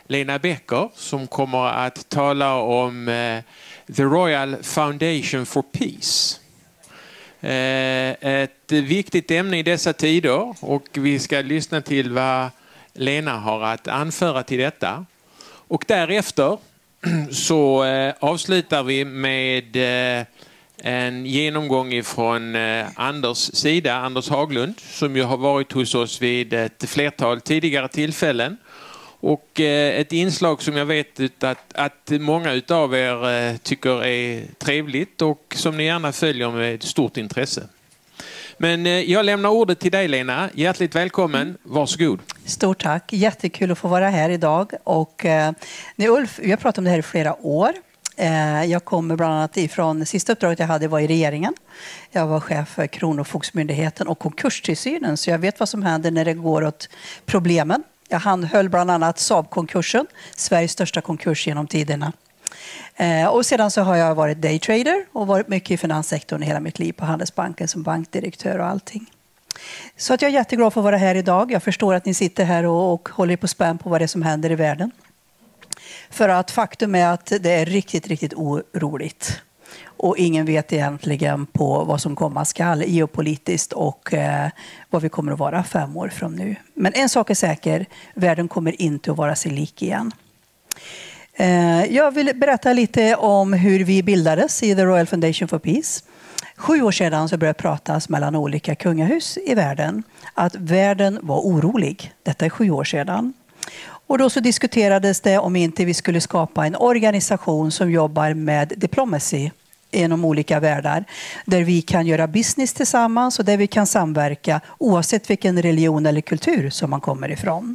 Lena Becker som kommer att tala om The Royal Foundation for Peace. Ett viktigt ämne i dessa tider och vi ska lyssna till vad Lena har att anföra till detta. Och därefter så avslutar vi med en genomgång från Anders sida, Anders Haglund, som ju har varit hos oss vid ett flertal tidigare tillfällen. Och ett inslag som jag vet att många utav er tycker är trevligt och som ni gärna följer med stort intresse. Men jag lämnar ordet till dig, Lena. Hjärtligt välkommen. Varsågod. Stort tack. Jättekul att få vara här idag. Och Ulf, vi har pratat om det här i flera år. Jag kommer bland annat ifrån sista uppdraget jag hade var i regeringen. Jag var chef för Kronofogdemyndigheten och konkurstillsynen. Så jag vet vad som händer när det går åt problemen. Jag handhöll bland annat Saab-konkursen, Sveriges största konkurs genom tiderna. Och sedan så har jag varit daytrader och varit mycket i finanssektorn hela mitt liv på Handelsbanken som bankdirektör och allting. Så att jag är jätteglad för att vara här idag. Jag förstår att ni sitter här och håller på spänn på vad det är som händer i världen. För att faktum är att det är riktigt, riktigt oroligt. Och ingen vet egentligen på vad som komma skall geopolitiskt och vad vi kommer att vara 5 år från nu. Men en sak är säker, världen kommer inte att vara sig lik igen. Jag vill berätta lite om hur vi bildades i The Royal Foundation for Peace. 7 år sedan så började pratas mellan olika kungahus i världen att världen var orolig. Detta är 7 år sedan. Och då så diskuterades det om inte vi skulle skapa en organisation som jobbar med diplomacy inom olika världar. Där vi kan göra business tillsammans och där vi kan samverka oavsett vilken religion eller kultur som man kommer ifrån.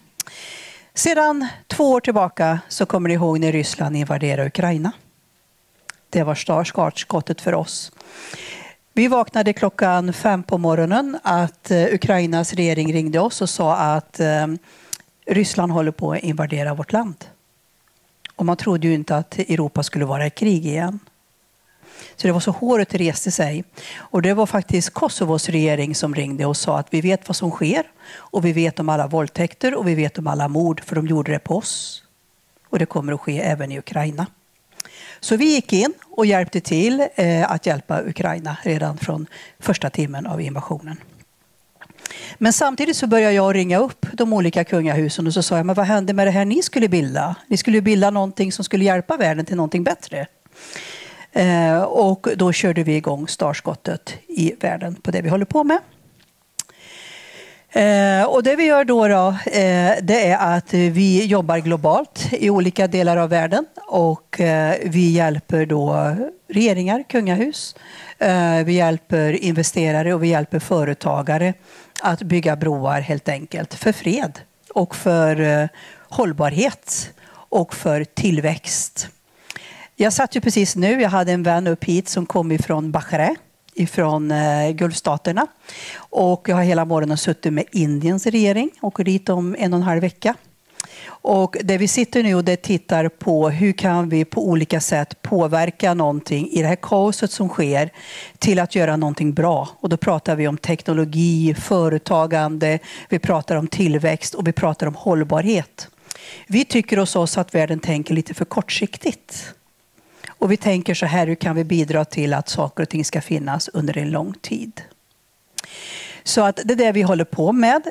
Sedan 2 år tillbaka så kommer ni ihåg när Ryssland invaderade Ukraina. Det var startskottet för oss. Vi vaknade klockan 5 på morgonen att Ukrainas regering ringde oss och sa att Ryssland håller på att invadera vårt land. Och man trodde ju inte att Europa skulle vara i krig igen. Så det var så håret reste sig. Och det var faktiskt Kosovos regering som ringde och sa att vi vet vad som sker. Och vi vet om alla våldtäkter och vi vet om alla mord för de gjorde det på oss. Och det kommer att ske även i Ukraina. Så vi gick in och hjälpte till att hjälpa Ukraina redan från första timmen av invasionen. Men samtidigt så började jag ringa upp de olika kungahusen och så sa jag, men vad hände med det här ni skulle bilda? Ni skulle bilda någonting som skulle hjälpa världen till någonting bättre. Och då körde vi igång startskottet i världen på det vi håller på med. Och det vi gör då det är att vi jobbar globalt i olika delar av världen och vi hjälper då regeringar, kungahus, vi hjälper investerare och vi hjälper företagare att bygga broar helt enkelt för fred och för hållbarhet och för tillväxt. Jag satt ju precis nu, jag hade en vän upp hit som kom ifrån Bahrain, ifrån Gulfstaterna. Och jag har hela morgonen suttit med Indiens regering, åker dit om 1,5 vecka. Och det vi sitter nu och det tittar på hur kan vi på olika sätt påverka någonting i det här kaoset som sker till att göra någonting bra. Och då pratar vi om teknologi, företagande, vi pratar om tillväxt och vi pratar om hållbarhet. Vi tycker hos oss att världen tänker lite för kortsiktigt. Och vi tänker så här, hur kan vi bidra till att saker och ting ska finnas under en lång tid? Så att det är det vi håller på med.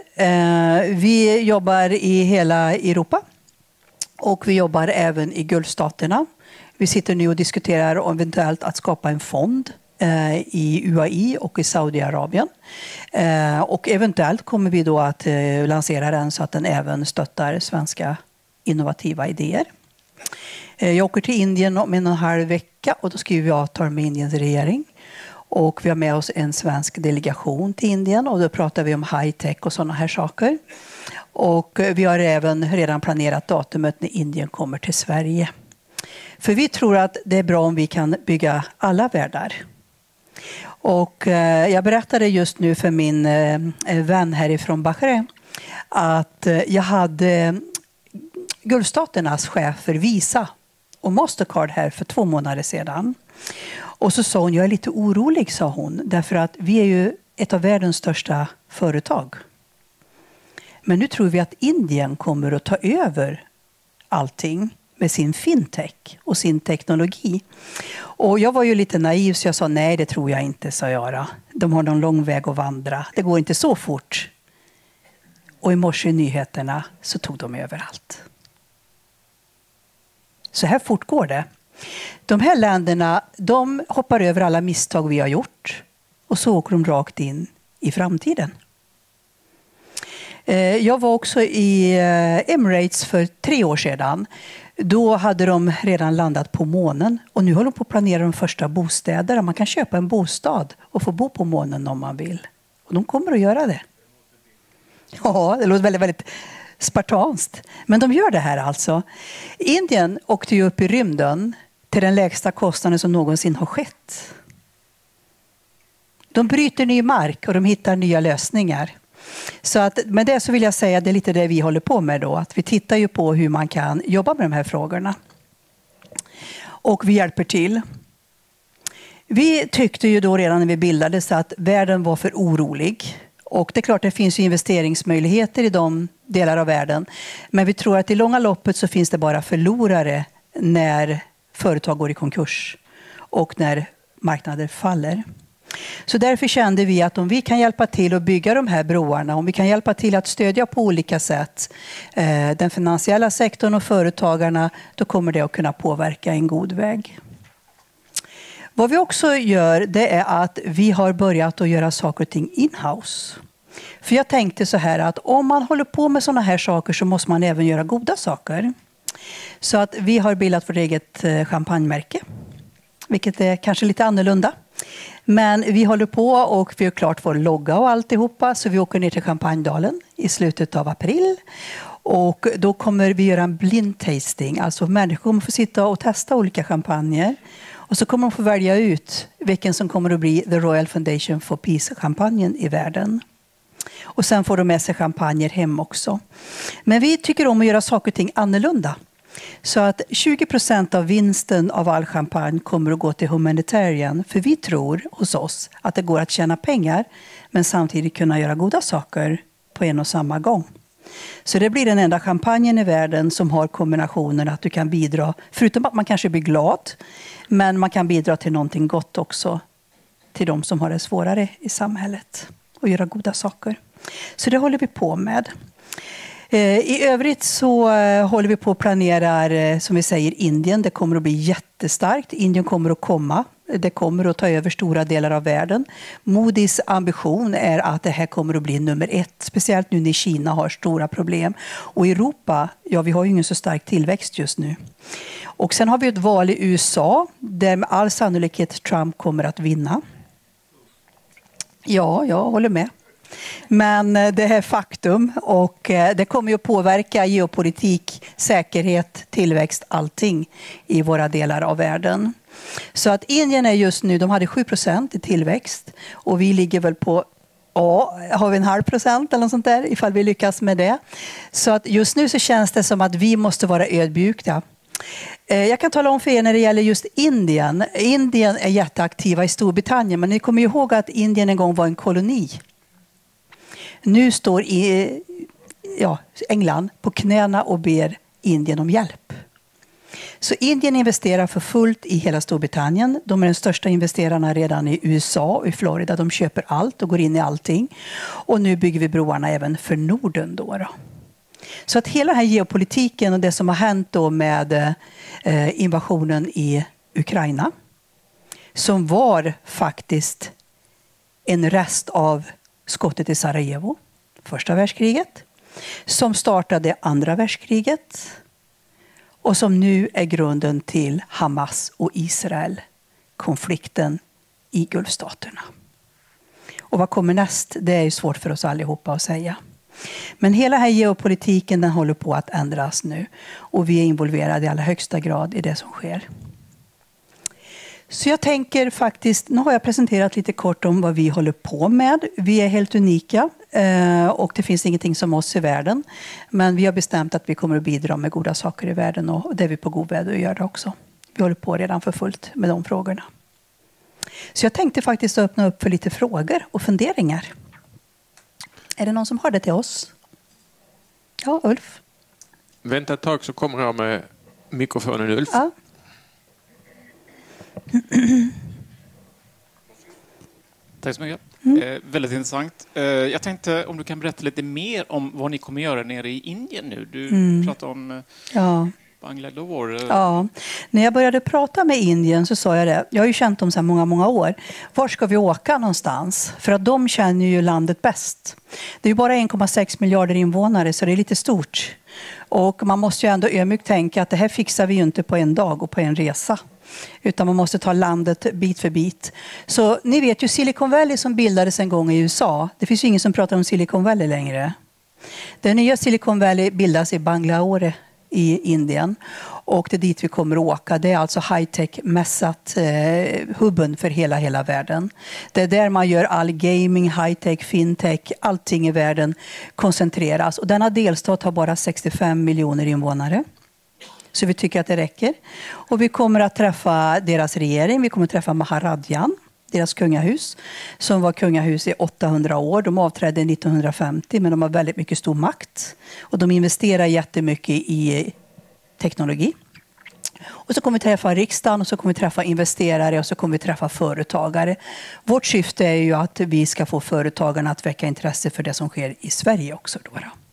Vi jobbar i hela Europa och vi jobbar även i Gulfstaterna. Vi sitter nu och diskuterar om eventuellt att skapa en fond i UAE och i Saudiarabien. Och eventuellt kommer vi då att lansera den så att den även stöttar svenska innovativa idéer. Jag åker till Indien om 1,5 vecka och då skriver vi avtal med Indiens regering. Och vi har med oss en svensk delegation till Indien och då pratar vi om high-tech och sådana här saker. Och vi har även redan planerat datumet när Indien kommer till Sverige. För vi tror att det är bra om vi kan bygga alla världar. Och jag berättade just nu för min vän härifrån Bahrain att jag hade Gulfstaternas chefer Visa och Mastercard här för 2 månader sedan. Och så sa hon, jag är lite orolig, sa hon, därför att vi är ju ett av världens största företag. Men nu tror vi att Indien kommer att ta över allting med sin fintech och sin teknologi. Och jag var ju lite naiv så jag sa nej, det tror jag inte, sa jag. De har någon lång väg att vandra. Det går inte så fort. Och i morse i nyheterna så tog de över allt. Så här fort går det. De här länderna, de hoppar över alla misstag vi har gjort och så åker de rakt in i framtiden. Jag var också i Emirates för 3 år sedan. Då hade de redan landat på månen och nu håller de på att planera de första bostäder. Man kan köpa en bostad och få bo på månen om man vill. Och de kommer att göra det. Ja, det låter väldigt, väldigt spartanskt. Men de gör det här alltså. Indien åkte ju upp i rymden till den lägsta kostnaden som någonsin har skett. De bryter ny mark och de hittar nya lösningar. Så att, med det så vill jag säga att det är lite det vi håller på med då. Att vi tittar ju på hur man kan jobba med de här frågorna. Och vi hjälper till. Vi tyckte ju då redan när vi bildades att världen var för orolig. Och det är klart det finns ju investeringsmöjligheter i de delar av världen. Men vi tror att i långa loppet så finns det bara förlorare när företag går i konkurs. Och när marknader faller. Så därför kände vi att om vi kan hjälpa till att bygga de här broarna, om vi kan hjälpa till att stödja på olika sätt den finansiella sektorn och företagarna, då kommer det att kunna påverka en god väg. Vad vi också gör, det är att vi har börjat att göra saker och ting in-house. För jag tänkte så här att om man håller på med sådana här saker så måste man även göra goda saker. Så att vi har bildat vårt eget champagnemärke, vilket är kanske lite annorlunda. Men vi håller på och vi har klart vår logga och alltihopa. Så vi åker ner till Champagnedalen i slutet av april. Och då kommer vi göra en blind tasting. Alltså människor kommer få sitta och testa olika champagner. Och så kommer de få välja ut vilken som kommer att bli The Royal Foundation for Peace-champagnen i världen. Och sen får de med sig champagner hem också. Men vi tycker om att göra saker och ting annorlunda. Så att 20% av vinsten av all champagne kommer att gå till humanitarian. För vi tror hos oss att det går att tjäna pengar men samtidigt kunna göra goda saker på en och samma gång. Så det blir den enda champagnen i världen som har kombinationen att du kan bidra, förutom att man kanske blir glad, men man kan bidra till någonting gott också till de som har det svårare i samhället och göra goda saker. Så det håller vi på med. I övrigt så håller vi på att planera, som vi säger, Indien. Det kommer att bli jättestarkt. Indien kommer att komma. Det kommer att ta över stora delar av världen. Modis ambition är att det här kommer att bli nummer 1. Speciellt nu när Kina har stora problem. Och Europa, ja, vi har ju ingen så stark tillväxt just nu. Och sen har vi ett val i USA där med all sannolikhet Trump kommer att vinna. Ja, jag håller med. Men det är faktum och det kommer ju att påverka geopolitik, säkerhet, tillväxt, allting i våra delar av världen. Så att Indien är just nu, de hade 7% i tillväxt och vi ligger väl på, har vi 0,5% eller något sånt där ifall vi lyckas med det. Så att just nu så känns det som att vi måste vara ödmjuka. Jag kan tala om för er när det gäller just Indien. Indien är jätteaktiva i Storbritannien men ni kommer ju ihåg att Indien en gång var en koloni. Nu står England på knäna och ber Indien om hjälp. Så Indien investerar för fullt i hela Storbritannien. De är den största investerarna redan i USA och i Florida. De köper allt och går in i allting. Och nu bygger vi broarna även för Norden då. Så att hela den här geopolitiken och det som har hänt då med invasionen i Ukraina, som var faktiskt en rest av skottet i Sarajevo, första världskriget, som startade andra världskriget och som nu är grunden till Hamas och Israel, konflikten i Gulfstaterna. Och vad kommer näst? Det är ju svårt för oss allihopa att säga. Men hela den här geopolitiken den håller på att ändras nu och vi är involverade i allra högsta grad i det som sker. Så jag tänker faktiskt, nu har jag presenterat lite kort om vad vi håller på med. Vi är helt unika och det finns ingenting som oss i världen. Men vi har bestämt att vi kommer att bidra med goda saker i världen och det är vi på god väg att göra också. Vi håller på redan för fullt med de frågorna. Så jag tänkte faktiskt öppna upp för lite frågor och funderingar. Är det någon som har det till oss? Ja, Ulf. Vänta ett tag så kommer jag med mikrofonen, Ulf. Ja. Tack så mycket. Väldigt intressant. Jag tänkte om du kan berätta lite mer om vad ni kommer göra nere i Indien nu. Du pratade om Bangalore. Ja, när jag började prata med Indien så sa jag det. Jag har ju känt dem sedan många, många år. Var ska vi åka någonstans? För att de känner ju landet bäst. Det är ju bara 1,6 miljarder invånare så det är lite stort. Och man måste ju ändå ödmjukt tänka att det här fixar vi ju inte på en dag och på en resa. Utan man måste ta landet bit för bit. Så ni vet ju Silicon Valley som bildades en gång i USA. Det finns ju ingen som pratar om Silicon Valley längre. Den nya Silicon Valley bildas i Bangalore i Indien. Och det är dit vi kommer att åka. Det är alltså high-tech-mässat hubben för hela världen. Det är där man gör all gaming, high-tech, fintech, allting i världen koncentreras. Och denna delstat har bara 65 miljoner invånare. Så vi tycker att det räcker. Och vi kommer att träffa deras regering. Vi kommer att träffa Maharadjan, deras kungahus, som var kungahus i 800 år. De avträdde 1950, men de har väldigt mycket stor makt. Och de investerar jättemycket i teknologi. Och så kommer vi träffa riksdagen och så kommer vi träffa investerare och så kommer vi träffa företagare. Vårt syfte är ju att vi ska få företagarna att väcka intresse för det som sker i Sverige också.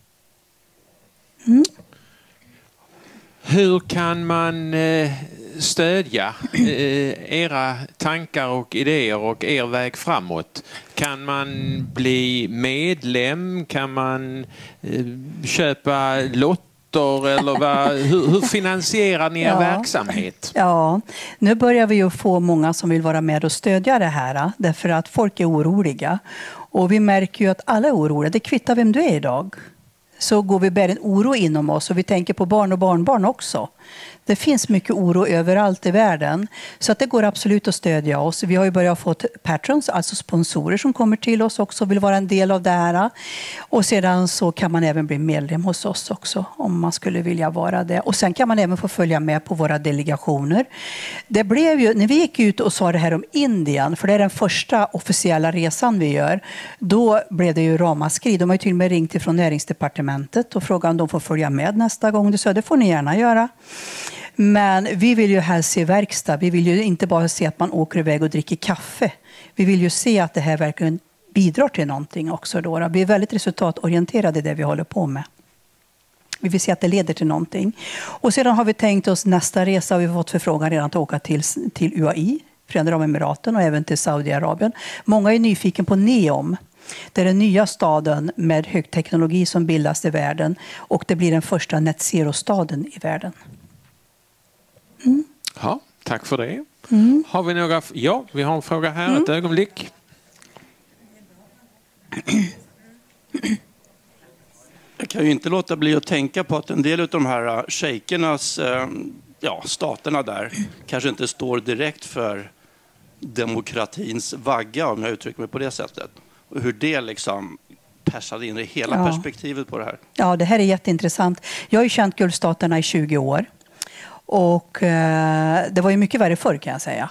Hur kan man stödja era tankar och idéer och er väg framåt? Kan man bli medlem? Kan man köpa lotter? Eller hur finansierar ni er verksamhet? Ja, nu börjar vi ju få många som vill vara med och stödja det här. Därför att folk är oroliga. Och vi märker ju att alla är oroliga. Det kvittar vem du är idag. Så går vi bär en oro inom oss och vi tänker på barn och barnbarn också. Det finns mycket oro överallt i världen. Så att det går absolut att stödja oss. Vi har ju börjat få patrons, alltså sponsorer som kommer till oss också och vill vara en del av det här. Och sedan så kan man även bli medlem hos oss också om man skulle vilja vara det. Och sen kan man även få följa med på våra delegationer. Det blev ju, när vi gick ut och sa det här om Indien, för det är den första officiella resan vi gör, då blev det ju ramaskri. De har ju till och med ringt ifrån näringsdepartementet och frågat om de får följa med nästa gång. Du sa, det får ni gärna göra. Men vi vill ju helst se verkstad. Vi vill ju inte bara se att man åker iväg och dricker kaffe. Vi vill ju se att det här verkligen bidrar till någonting också. Då. Vi är väldigt resultatorienterade i det vi håller på med. Vi vill se att det leder till någonting. Och sedan har vi tänkt oss nästa resa. Vi har fått förfrågan redan att åka till UAE, Förenade Arabemiraten och även till Saudiarabien. Många är nyfiken på NEOM. Det är den nya staden med högteknologi som bildas i världen. Och det blir den första net zero-staden i världen. Ja, tack för det. Har vi några? Ja, vi har en fråga här. Ett ögonblick. Jag kan ju inte låta bli att tänka på att en del av de här shejkernas, staterna där, kanske inte står direkt för demokratins vagga, om jag uttrycker mig på det sättet. Och hur det liksom persade in i hela perspektivet på det här. Ja, det här är jätteintressant. Jag har ju känt Gulfstaterna i 20 år. Och det var ju mycket värre förr kan jag säga.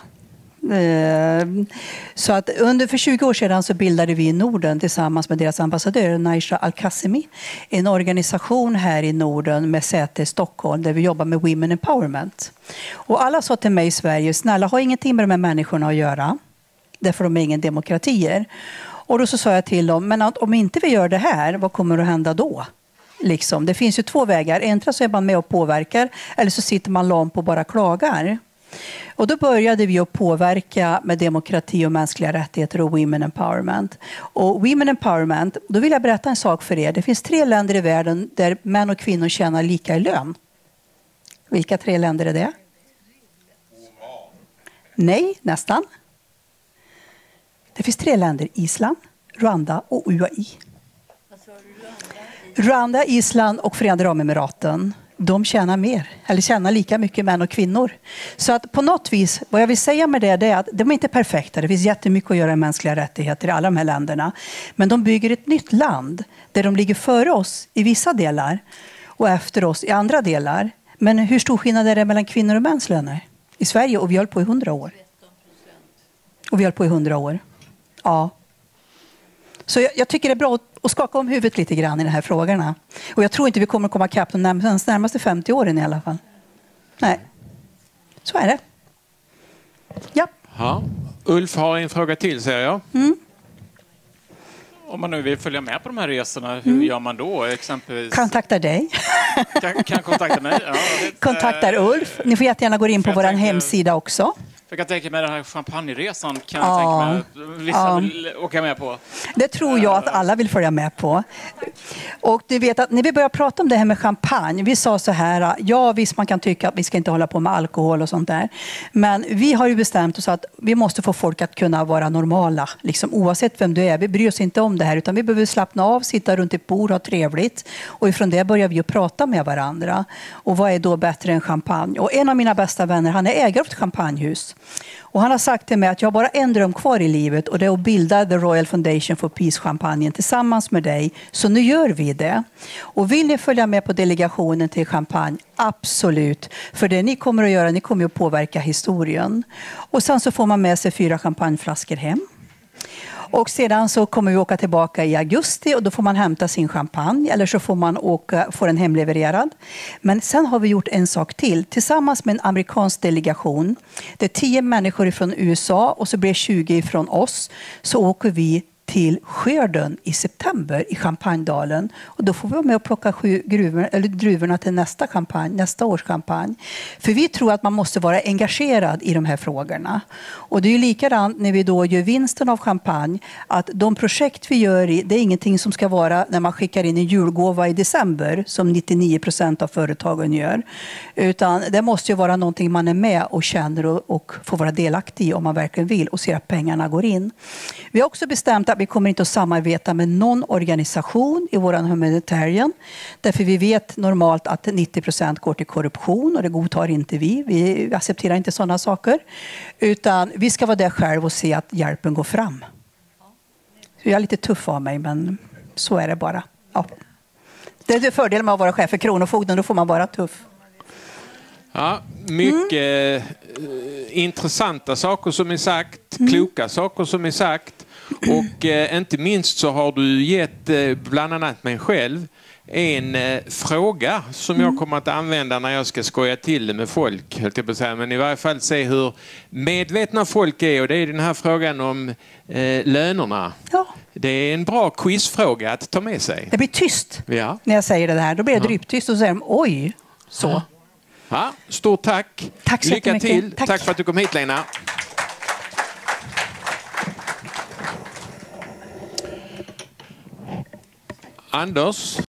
Så att för 20 år sedan så bildade vi i Norden tillsammans med deras ambassadör Naisha Al-Qasimi en organisation här i Norden med säte i Stockholm där vi jobbar med Women Empowerment. Och alla sa till mig i Sverige, snälla ha ingenting med de här människorna att göra. Därför de är ingen demokratier. Och då så sa jag till dem, men om inte vi gör det här, vad kommer att hända då? Liksom. Det finns ju två vägar. Antingen så är man med och påverkar eller så sitter man lam och bara klagar. Och då började vi att påverka med demokrati och mänskliga rättigheter och Women Empowerment. Och Women Empowerment, då vill jag berätta en sak för er. Det finns 3 länder i världen där män och kvinnor tjänar lika i lön. Vilka 3 länder är det? Nej, nästan. Det finns 3 länder. Island, Rwanda och UAE. Rwanda, Island och Förenade Arabemiraten, de tjänar mer, eller tjänar lika mycket män och kvinnor. Så att på något vis, vad jag vill säga med det är att de är inte perfekta. Det finns jättemycket att göra i mänskliga rättigheter i alla de här länderna. Men de bygger ett nytt land där de ligger före oss i vissa delar och efter oss i andra delar. Men hur stor skillnad är det mellan kvinnor och mäns löner? I Sverige, och vi höll på i 100 år. Och vi höll på i 100 år. Ja. Så jag tycker det är bra och skaka om huvudet lite grann i de här frågorna. Och jag tror inte vi kommer komma ikapp de närmaste 50 åren i alla fall. Nej, så är det. Ja. Ja. Ulf har en fråga till, säger jag. Om man nu vill följa med på de här resorna, hur gör man då? Exempelvis... Kontaktar dig. Kan kontakta mig? Ja, kontaktar Ulf. Ni får jättegärna gå in på vår hemsida också. Jag kan tänka mig den här champagneresan kan jag tänka mig att vissa vill åka med på. Det tror jag att alla vill följa med på. Och du vet att när vi började prata om det här med champagne, vi sa så här, ja visst man kan tycka att vi ska inte hålla på med alkohol och sånt där. Men vi har ju bestämt oss att vi måste få folk att kunna vara normala, liksom, oavsett vem du är. Vi bryr oss inte om det här utan vi behöver slappna av, sitta runt ett bord, ha trevligt. Och ifrån det börjar vi att prata med varandra. Och vad är då bättre än champagne? Och en av mina bästa vänner, han är ägare av ett champagnehus. Och han har sagt till mig att jag har bara en dröm kvar i livet och det är att bilda The Royal Foundation for Peace-champagnen tillsammans med dig. Så nu gör vi det. Och vill ni följa med på delegationen till champagne? Absolut. För det ni kommer att göra, ni kommer att påverka historien. Och sen så får man med sig 4 champagneflaskor hem. Och sedan så kommer vi åka tillbaka i augusti och då får man hämta sin champagne eller så får man få den hemlevererad. Men sen har vi gjort en sak till. Tillsammans med en amerikansk delegation, det är 10 människor från USA och så blir det 20 från oss, så åker vi till skörden i september i Champagnedalen. Och då får vi vara med och plocka druvorna till nästa års champagne. För vi tror att man måste vara engagerad i de här frågorna. Och det är ju likadant när vi då gör vinsten av champagne, att de projekt vi gör det är ingenting som ska vara när man skickar in en julgåva i december som 99% av företagen gör. Utan det måste ju vara någonting man är med och känner och får vara delaktig i om man verkligen vill och ser att pengarna går in. Vi har också bestämt att vi kommer inte att samarbeta med någon organisation i våran humanitarian. Därför vi vet normalt att 90% går till korruption och det godtar inte vi. Vi accepterar inte sådana saker. Utan vi ska vara där själv och se att hjälpen går fram. Jag är lite tuff av mig men så är det bara. Ja. Det är fördelen med att vara chef för Kronofogden, då får man vara tuff. Ja, mycket intressanta saker som är sagt, kloka saker som är sagt. Och inte minst så har du gett bland annat mig själv en fråga som jag kommer att använda när jag ska skoja till det med folk, höll jag på att säga. Men i varje fall se hur medvetna folk är, och det är den här frågan om lönerna. Ja. Det är en bra quizfråga att ta med sig. Det blir tyst när jag säger det här. Då blir det dryptyst och så säger de oj, så. Ja. Ja, stort tack. Tack så lycka mycket. Till. Tack för att du kom hit, Lena. Anders,